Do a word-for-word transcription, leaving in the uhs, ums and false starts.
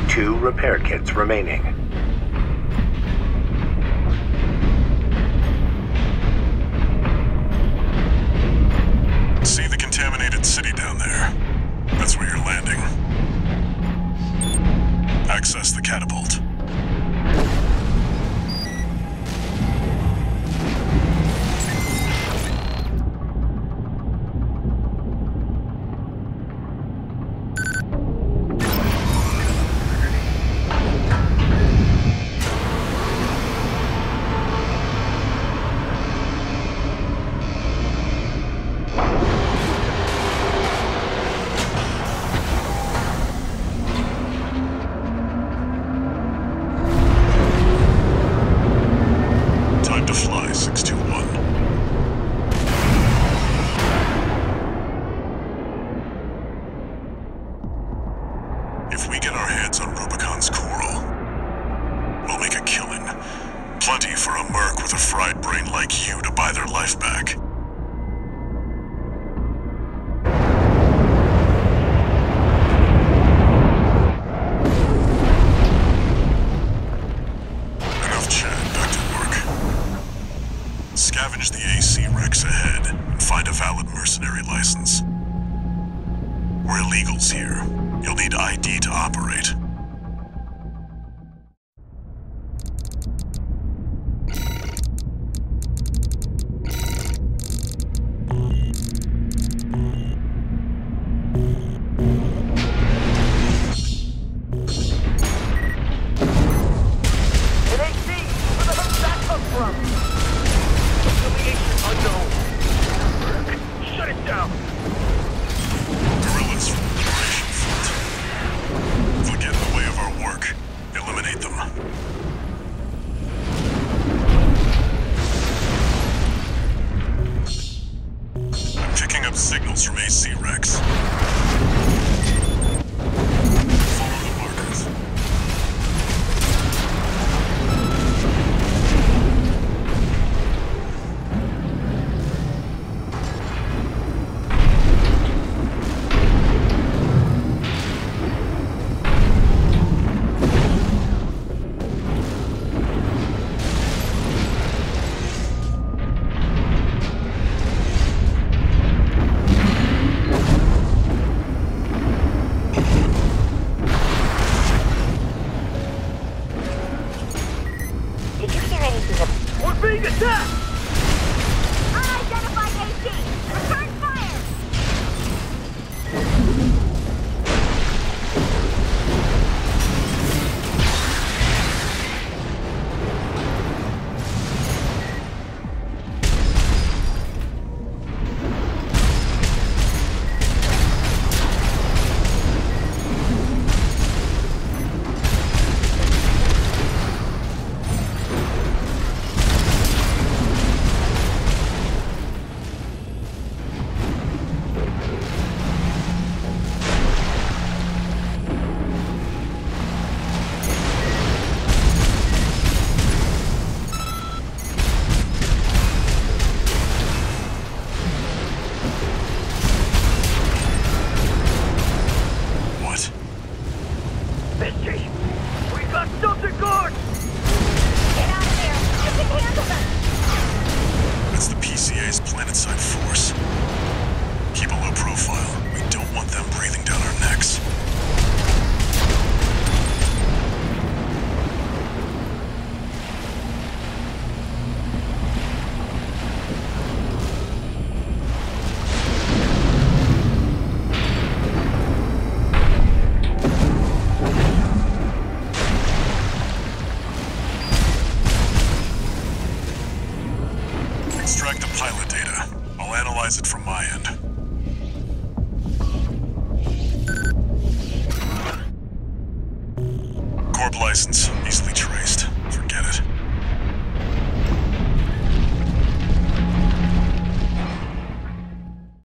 two repair kits remaining. See the contaminated city down there? That's where you're landing. Access the catapult. If we get our hands on Rubicon's coral, we'll make a killing. Plenty for a merc with a fried brain like you to buy their life back. Enough chat, back to work. Scavenge the A C Rex ahead and find a valid mercenary license. We're illegals here. You'll need I D to operate. An A C! Where the hell did that come from? Affiliation unknown. Shut it down! Guerrillas from the Liberation Front. If they get in the way of our work, eliminate them. I'm picking up signals from A C Rex. Follow the markers. We're being attacked! Unidentified A C! Return fire! What? Misty! We got something good! Get out of there! I can handle them! That's the P C A's planetside force. Keep a low profile. We don't want them breathing down our necks. Extract the pilot data. I'll analyze it from my end. Corp license, East